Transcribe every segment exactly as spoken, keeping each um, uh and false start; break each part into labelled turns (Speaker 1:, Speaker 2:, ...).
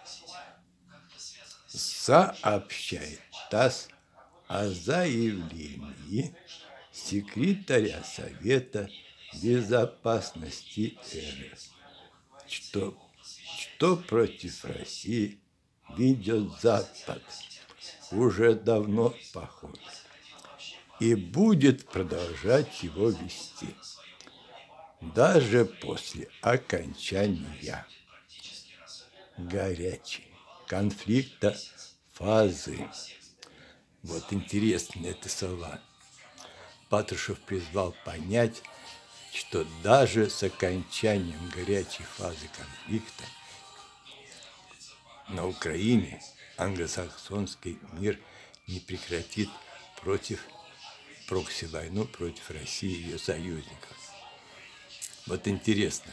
Speaker 1: Сообщает ТАСС о заявлении секретаря Совета Безопасности РФ, что, что против России ведет Запад уже давно поход и будет продолжать его вести даже после окончания горячей конфликта фазы. Вот интересные это слова. Патрушев призвал понять, что даже с окончанием горячей фазы конфликта на Украине англосаксонский мир не прекратит против прокси-войну против России и ее союзников. Вот интересно,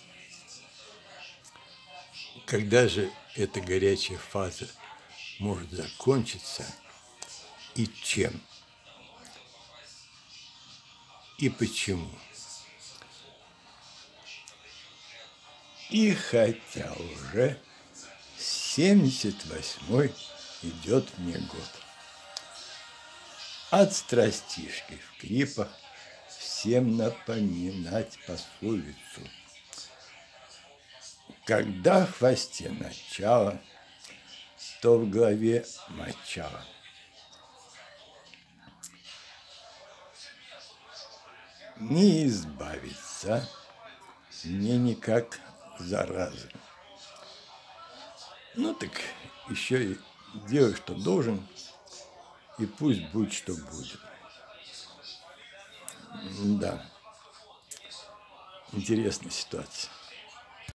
Speaker 1: когда же эта горячая фаза может закончиться и чем? И почему? И хотя уже семьдесят восьмой идет мне год, от страстишки в клипах всем напоминать пословицу: когда в хвосте начало, то в голове мочало. Не избавиться мне никак заразы. Ну так еще и делай, что должен, и пусть будет, что будет. Да, интересная ситуация.